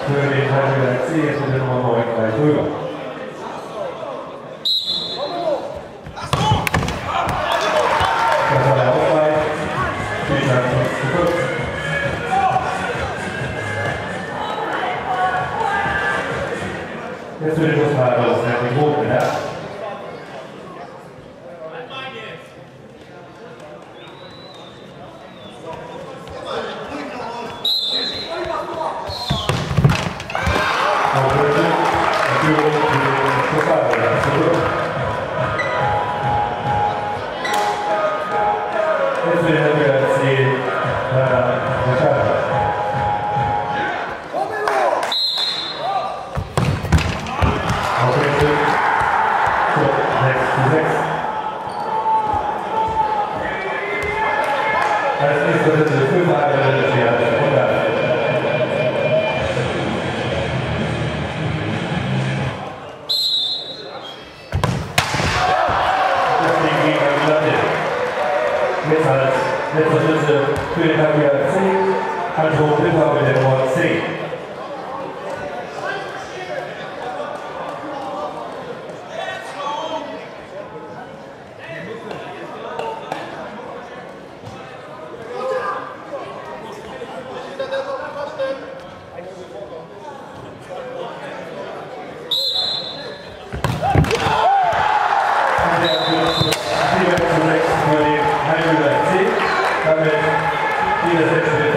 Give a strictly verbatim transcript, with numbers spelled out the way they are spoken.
für den Teilnehmer C, jetzt mit der Nummer neun gleich rüber. Das war der Ausgleich. Spieltag fünf zu fünf. Jetzt für den Schlussfahrer, das ist der Groben, ja? Als nächstes wird die Füllfrage der Theater. Deswegen gegen die Platte. Jetzt als letzter Schlüssel für den Tag C, Anton Pipper mit der Nummer zehn. Damit jeder Sechs